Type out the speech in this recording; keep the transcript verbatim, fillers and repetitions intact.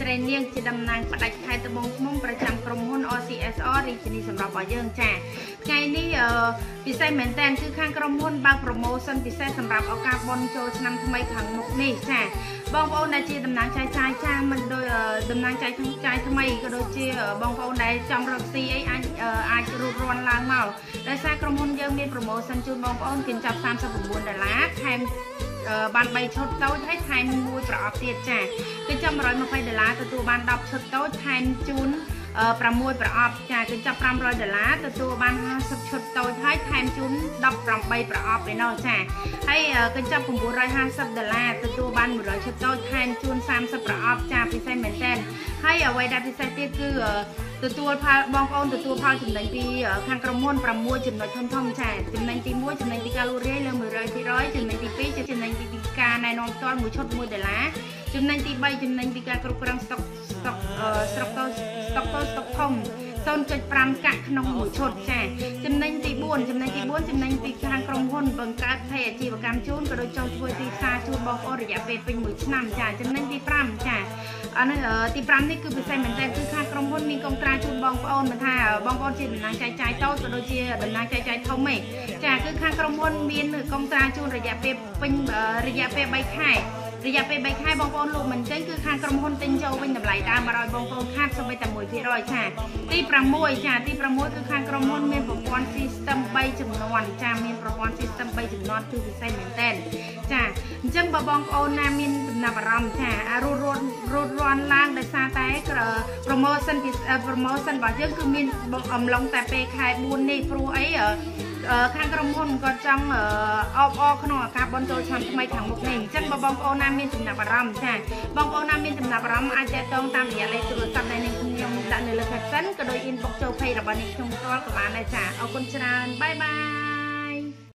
ត្រីនាងជាតំណាងផ្ដាច់ខេត្តត្បូងឃ្មុំប្រចាំក្រុមហ៊ុន R C S R រាជធានីសម្រាប់របស់យើងចាថ្ងៃនេះពិសេសមែនតើគឺខាងក្រុមហ៊ុនបើក promotion ពិសេសសម្រាប់ឱកាសបុណ្យចូលឆ្នាំថ្មីខាងមុខនេះចាបងប្អូនដែលជាតំណាងចាយចាយចាមិនដូចតំណាងចាយចាយថ្មីក៏ដូចជាបងប្អូនដែលចង់រកស៊ីអីអាចអាចរួបរាន់ឡើងមកដោយសារក្រុមហ៊ុនយើងមាន promotion ជូនបងប្អូនគិនចាប់ 39 ដុល្លារថែមបាន 3 ឈុតតូចហើយថែមមួយប្រអប់ទៀតចាគឺចាំ 120 ដុល្លារទទួលបាន 10 ឈុតតូចថែមជូន 6 ប្រអប់ចាគឺចាប់ 500 ដុល្លារទទួលបាន 50 ឈុតតូចហើយថែមជូន 18 ប្រអប់ឯណោះចាហើយគឺចាប់ 950 ដុល្លារទទួលបាន 100 ឈុតតូចថែមជូន 30 ប្រអប់ចាពិសេសមែនតើហើយអ្វីដែលពិសេសទៀតគឺទទួលផលបងប្អូនទទួលផលចំណេញពីខាងក្រុមហ៊ុន 6 ចំណុចធំធំចាចំណេញទី 1 ចំណេញពីការលក់រាយលើ 100% ចំណេញទី 2 ចំណេញពីការណែនាំផ្ទាល់មួយឈុត 1 ដុល្លារចំណេញទី 3 ចំណេញពីការគ្រប់គ្រងស្តុកស្តុកស្តុកតូចស្តុកតូចស្តុកធំ ศูนย์จุดห้า កាក់ក្នុងមួយឈុតចាចំណេញទី 4 ចំណេញទី 4 ចំណេញពីខាងក្រុមហ៊ុនបង្កើតផែអាជីវកម្មជូនក៏ដូចចង់ធ្វើទីផ្សារជូនបងប្អូនរយៈពេលពេញមួយឆ្នាំចាចំណេញទី 5 ចាអានេះទី 5 នេះគឺពិសេសមែនតើគឺខាងក្រុមហ៊ុនមានកងត្រាជូនបងប្អូនមិនថាបងប្អូនជាតំណាងចាយចាយតូចក៏ដូចជាតំណាងចាយចាយធំឯងចាគឺខាងក្រុមហ៊ុនមានកងត្រាជូនរយៈពេលពេញរយៈពេល 3 ខែរយៈពេល 3 ខែបងប្អូនលោកមិនចេញគឺខាងក្រុមហ៊ុនទិញចូលវិញតម្លៃដើមមកឲ្យបងប្អូនខាតសូម្បីតែ 1% ចាទី 6 ចាទី 6 គឺខាងក្រុមហ៊ុនមានប្រព័ន្ធ system 3 ចំនួនចាមានប្រព័ន្ធ system 3 ចំនួនគឺពិសេសមែនតើចាអញ្ចឹងបើបងប្អូនណាមានចំណាប់អារម្មណ៍ចារត់រត់រត់រាន់ឡើងដោយសារតែ promotion promotion របស់យើងគឺមានអំឡុងតែពេលខែ 4 នេះព្រោះអីខាងក្រុមហ៊ុនក៏ចង់អបអរក្នុងឱកាសបុណ្យចូលឆ្នាំថ្មីខាងមុខនេះអញ្ចឹងបើបងប្អូនណាមានចំណាប់អារម្មណ៍ចាបងប្អូនណាមានចំណាប់អារម្មណ៍អាចទាក់ទងតាមរយៈលេខទូរស័ព្ទដែលនាងខ្ញុំដាក់នៅលើ caption ក៏ដូច inbox ចូល page របស់នាងខ្ញុំផ្ទាល់ក៏បានដែរចាអរគុណច្រើនបាយបាយ